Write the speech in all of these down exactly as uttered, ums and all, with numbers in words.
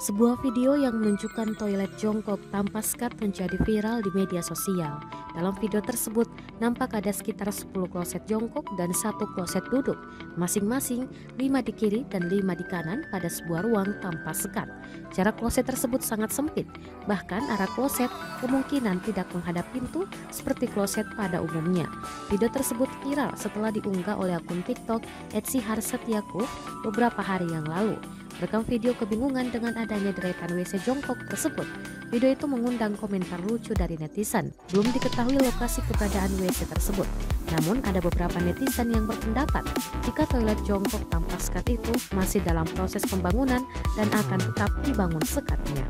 Sebuah video yang menunjukkan toilet jongkok tanpa skat menjadi viral di media sosial. Dalam video tersebut, nampak ada sekitar sepuluh kloset jongkok dan satu kloset duduk, masing-masing lima di kiri dan lima di kanan pada sebuah ruang tanpa sekat. Jarak kloset tersebut sangat sempit, bahkan arah kloset kemungkinan tidak menghadap pintu seperti kloset pada umumnya. Video tersebut viral setelah diunggah oleh akun TikTok et siharsetiaku beberapa hari yang lalu. Rekam video kebingungan dengan adanya deretan W C jongkok tersebut. Video itu mengundang komentar lucu dari netizen. Belum diketahui lokasi keberadaan W C tersebut. Namun ada beberapa netizen yang berpendapat jika toilet jongkok tanpa sekat itu masih dalam proses pembangunan dan akan tetap dibangun sekatnya.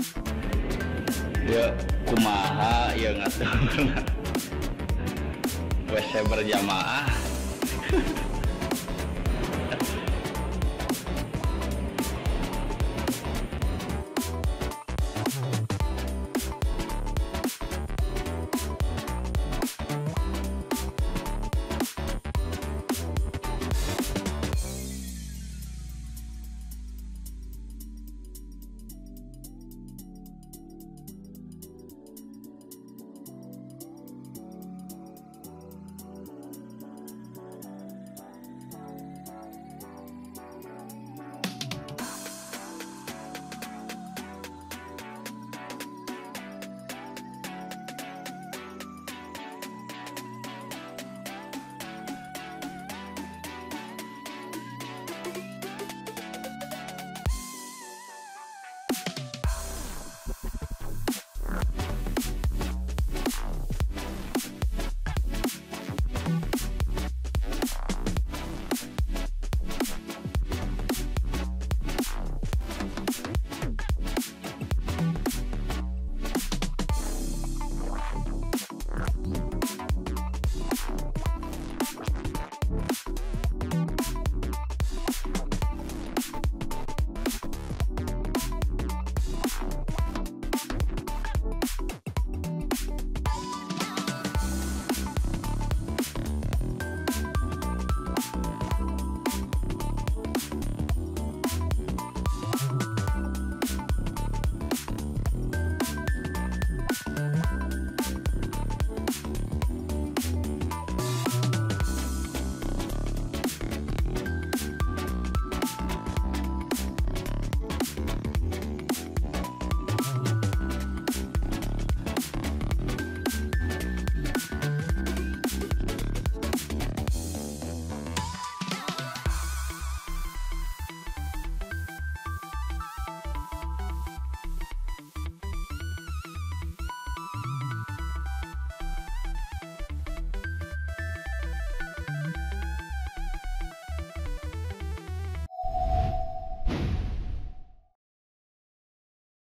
Ya kumaha ya ngatur W C berjamaah.